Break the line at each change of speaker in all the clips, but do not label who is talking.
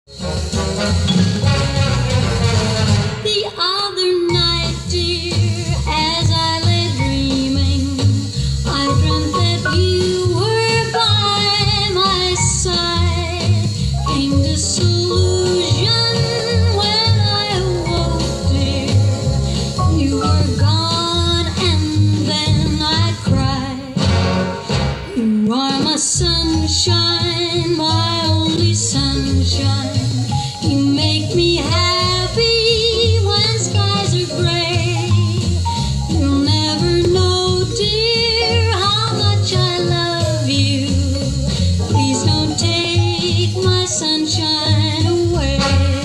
The other night, dear, as I lay dreaming, I dreamt that you were by my side. Came disillusion when I awoke, dear. You were gone and then I cried. You are my sunshine, my only sunshine. You make me happy when skies are gray. You'll never know, dear, how much I love you. Please don't take my sunshine away.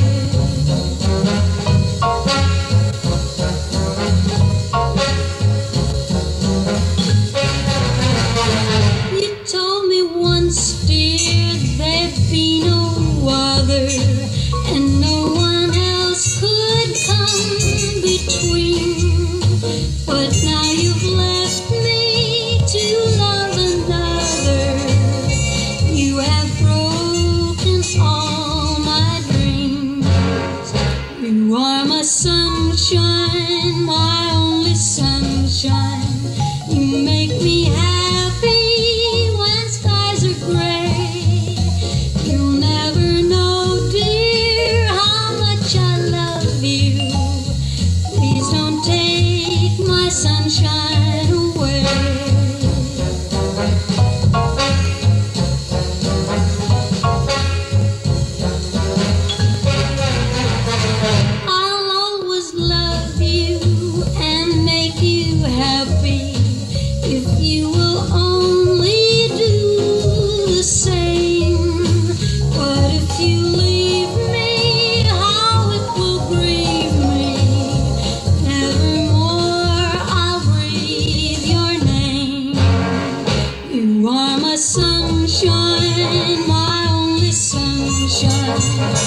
You told me once, dear, there'd be no other, and no one else could come between. But now you've left me to love another. You have broken all my dreams. You are my sunshine, my only sunshine. You make me happy when skies are gray. You'll never know, dear, how much I love you. Please don't take my sunshine away. I'll always love you and make you happy if you will only do the same. But if you leave me, how it will grieve me. Nevermore I'll breathe your name. You are my sunshine, my only sunshine.